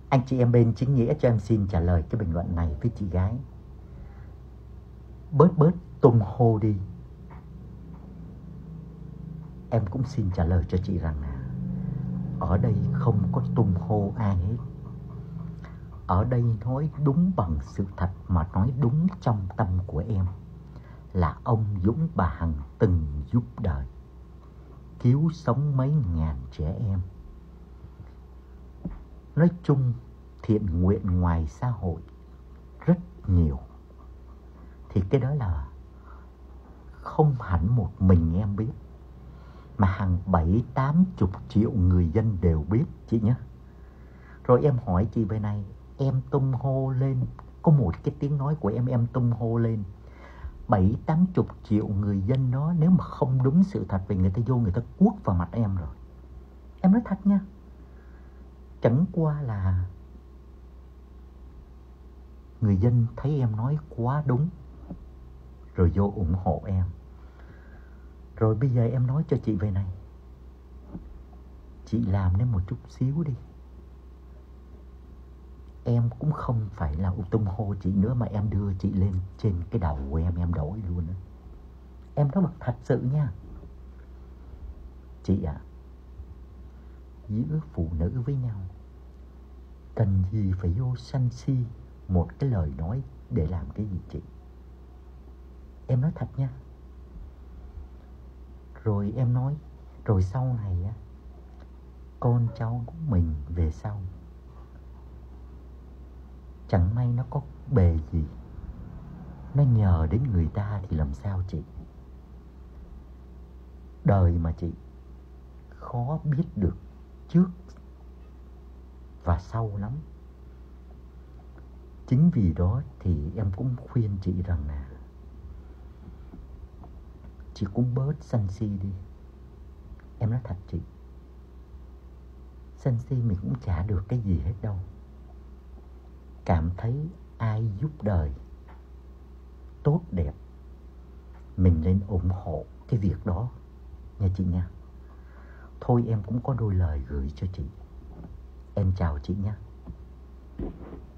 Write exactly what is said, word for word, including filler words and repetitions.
Anh chị em bên chính nghĩa cho em xin trả lời cái bình luận này với chị gái. Bớt bớt tung hô đi. Em cũng xin trả lời cho chị rằng là ở đây không có tung hô ai hết. Ở đây nói đúng bằng sự thật mà nói đúng trong tâm của em là ông Dũng bà Hằng từng giúp đời, cứu sống mấy ngàn trẻ em. Nói chung thiện nguyện ngoài xã hội rất nhiều. Thì cái đó là không hẳn một mình em biết, mà hàng bảy tám chục triệu người dân đều biết chị nhé. Rồi em hỏi chị bên này, em tung hô lên, có một cái tiếng nói của em em tung hô lên, bảy tám chục triệu người dân đó, nếu mà không đúng sự thật về người ta vô người ta cuốc vào mặt em rồi. Em nói thật nha. Chẳng qua là người dân thấy em nói quá đúng rồi vô ủng hộ em. Rồi bây giờ em nói cho chị về này, chị làm nên một chút xíu đi, em cũng không phải là tung hô chị nữa, mà em đưa chị lên trên cái đầu của em, em đổi luôn đó. Em nói bật thật sự nha. Chị ạ, à, giữa phụ nữ với nhau cần gì phải vô sân si một cái lời nói để làm cái gì chị? Em nói thật nha. Rồi em nói, rồi sau này á, con cháu của mình về sau chẳng may nó có bề gì, nó nhờ đến người ta thì làm sao chị? Đời mà chị, khó biết được trước và sau lắm. Chính vì đó thì em cũng khuyên chị rằng là chị cũng bớt sân si đi. Em nói thật chị, sân si mình cũng chả được cái gì hết đâu. Cảm thấy ai giúp đời tốt đẹp, mình nên ủng hộ cái việc đó nha chị nha. Thôi em cũng có đôi lời gửi cho chị. Em chào chị nha.